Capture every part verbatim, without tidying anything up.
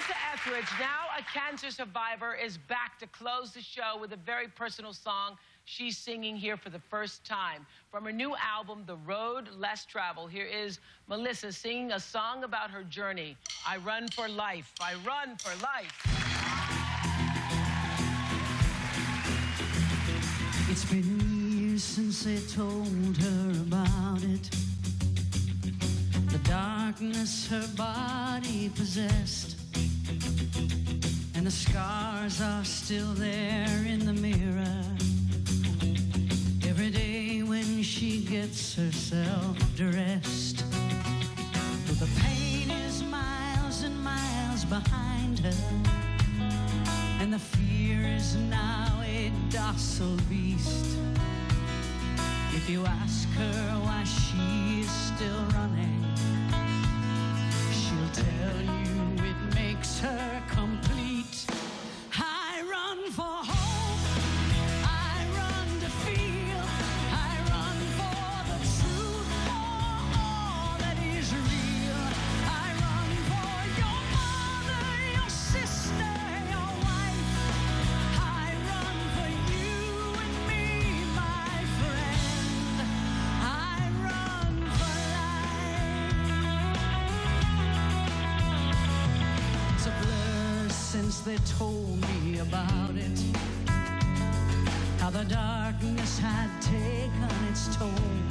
Melissa Etheridge, now a cancer survivor, is back to close the show with a very personal song she's singing here for the first time. From her new album, The Road Less Traveled, here is Melissa singing a song about her journey. I run for life. I run for life. It's been years since they told her about it. The darkness her body possessed, and the scars are still there in the mirror. Every day when she gets herself dressed, but the pain is miles and miles behind her, and the fear is now a docile beast. If you ask her why she is still running, she'll tell you it makes her complete. I run for hope, I run to feel, I run for the truth, for all that is real. I run for your mother, your sister, your wife. I run for you and me, my friend. I run for life. It's a blur since they told me about it, how the darkness had taken its toll,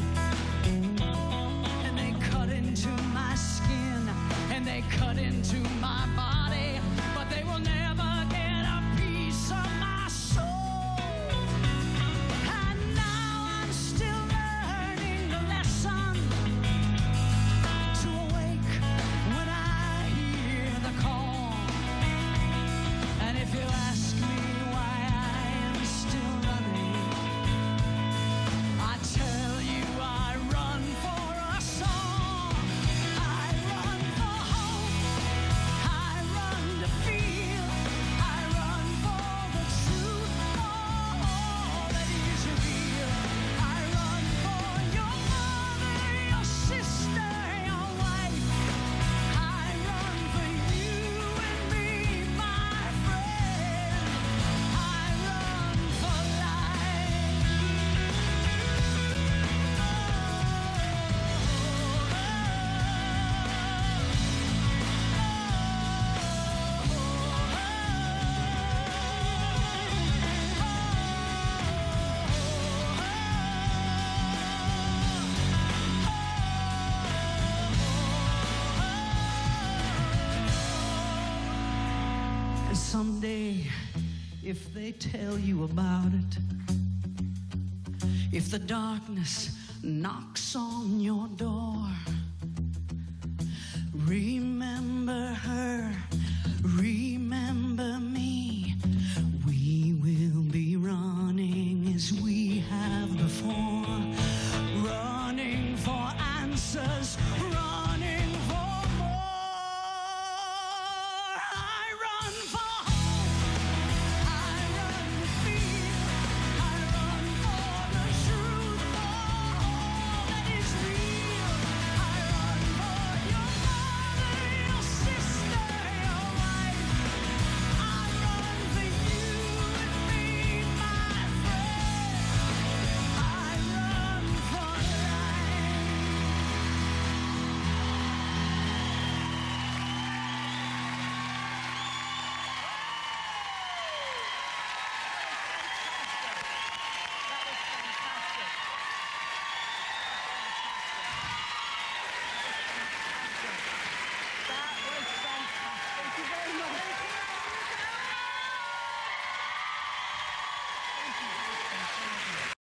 and they cut into my skin, and they cut into my body, but they will never get a piece of my soul. And now I'm still learning the lesson, to awake when I hear the call. And if you ask me why I am still running, I tell you I run for a song. I run for hope, I run to feel, I run for the truth, for all that is real. I run for your mother, your sister, your wife. I run for you and me, my friend. I run for life. And someday, if they tell you about it, if the darkness knocks on your door,